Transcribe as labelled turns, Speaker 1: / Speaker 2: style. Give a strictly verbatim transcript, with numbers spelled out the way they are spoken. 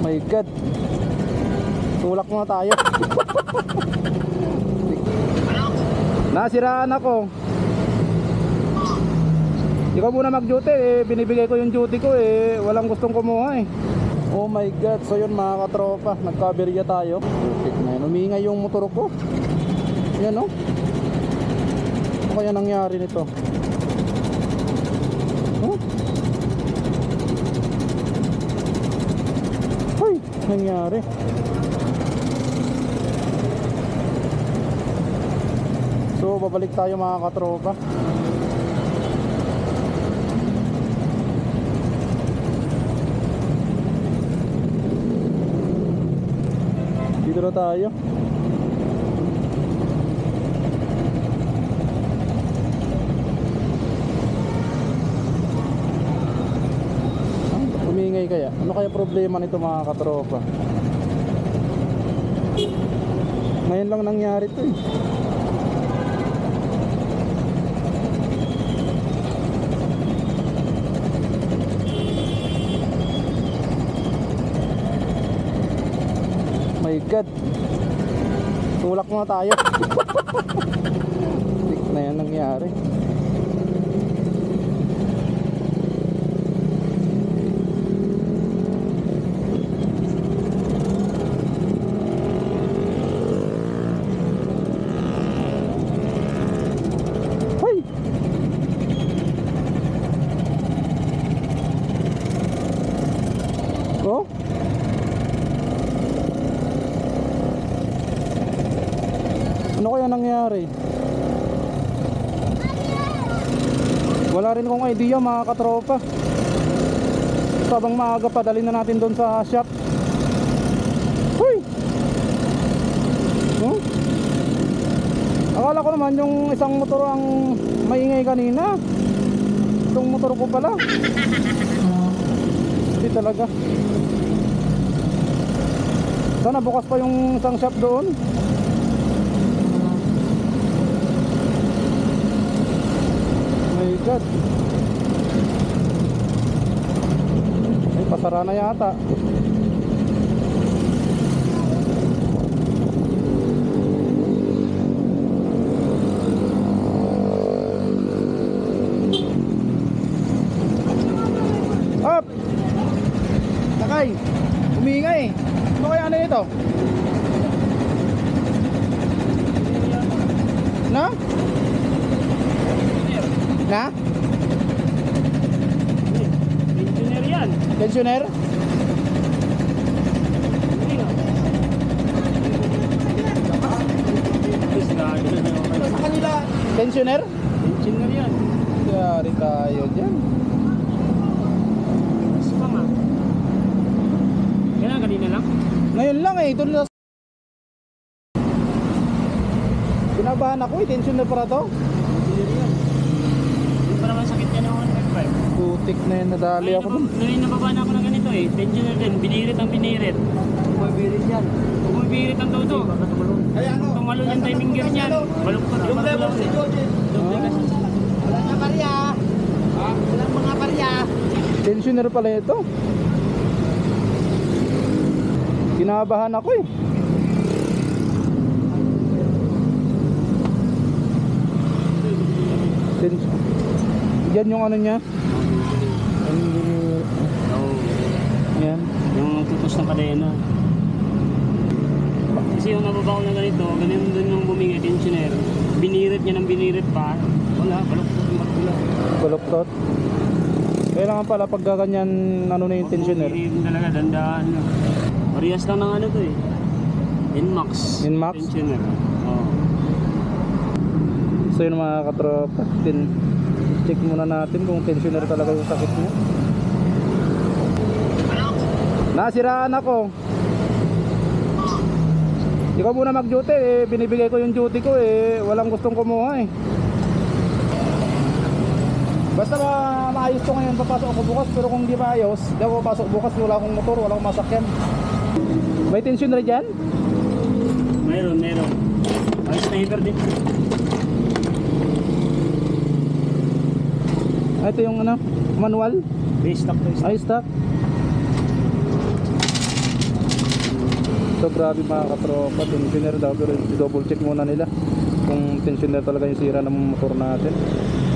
Speaker 1: my God. Tulak muna tayo. Nasiraan ako. Ikaw muna mag-duty eh. Binibigay ko yung duty ko eh. Walang gustong kumuha eh. Oh my God. So yun mga katropa, nagkaberya tayo. Perfect na yun. Umingay yung motor ko. Yan o. Ano kaya nangyari nito? Oh? Ay, nangyari. So babalik tayo mga katropa. Dito na tayo. Umingay kaya? Ano kaya problema nito mga katropa? Ngayon lang nangyari to eh. My God. Tulak muna tayo. Tik na yan nangyari. Hoy! Oh? Ano kaya nangyari? Wala rin akong idea mga katropa. Sabang maaga pa, dalhin na natin doon sa shop. Huy! Huh? Akala ko naman yung isang motor ang maingay kanina. Itong motor ko pala. Hindi talaga. Sana bukas pa yung isang shop doon. My God. Ay, pasara na yata. Up! Nakay! Umingay! Ano kaya ano ito? Na? Na?
Speaker 2: Pensioner yan.
Speaker 1: Pensioner?
Speaker 2: Sa kanila.
Speaker 1: Pensioner?
Speaker 2: Pensioner yan.
Speaker 1: Yari tayo dyan.
Speaker 2: Mas pa nga. Kaya kanina lang.
Speaker 1: Ngayon lang eh, ito na. Kinabahan ako eh, tensioner para to.
Speaker 2: Pensioner yan. Hindi pa naman sakit yan ako.
Speaker 1: Putik na yun, nadali ako dun.
Speaker 2: Ngayon nababa na ako ng ganito eh. Pensioner din. Binirit ang binirit. Bumibirit yan. Bumibirit ang todo. Tumalon yung timing gear niyan. Baluktot yung level si George. Wala nga barya. Walang mga barya.
Speaker 1: Tensioner pala ito. Kinabahan ako eh. Tension. Yan yung ano niya. Yan.
Speaker 2: Yung tutos ng kadena. Kasi yung nababa ko na ganito, ganun doon yung bumingay, tensioner. Binirit niya ng binirit pa. Wala, baluktot yung baluktot.
Speaker 1: Baluktot. Kailangan pala pag ganyan ano na yung tensioner.
Speaker 2: Binirit talaga, dandaan. Parehas lang ng ano to eh. Inmax.
Speaker 1: Inmax?
Speaker 2: Tensioner. Oo.
Speaker 1: So yun mga katropa, tin check muna natin kung tensioner talaga yung sakit niya. Nasiraan ako. Ikaw muna mag-duty eh. Binibigay ko yung duty ko eh. Walang gustong kumuha eh. Basta ma maayos ko ngayon, papasok ako bukas. Pero kung di maayos, di ako papasok bukas. Wala akong motor, wala akong masakyan. May tensioner dyan?
Speaker 2: Meron, meron. Ay, sniper din.
Speaker 1: Ah, ito yung ano, manual.
Speaker 2: Base stock to.
Speaker 1: Ay, stock. So grabe mga katropa, tensioner daw, pero double check muna nila kung tensioner talaga yung sira ng motor natin.